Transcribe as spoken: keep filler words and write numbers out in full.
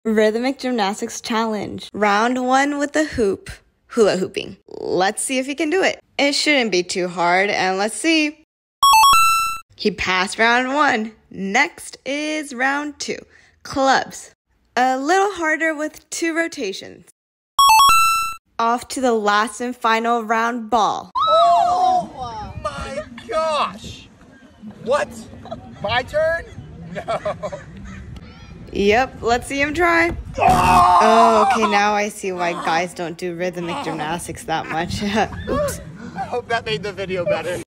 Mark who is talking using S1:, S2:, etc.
S1: Rhythmic Gymnastics Challenge. Round one with the hoop. Hula hooping. Let's see if he can do it. It shouldn't be too hard, and let's see. He passed round one. Next is round two. Clubs. A little harder with two rotations. Off to the last and final round, ball.
S2: Oh my gosh! What? My turn? No.
S1: Yep, let's see him try. Oh, okay, now I see why guys don't do rhythmic gymnastics that much. Oops.
S2: I hope that made the video better.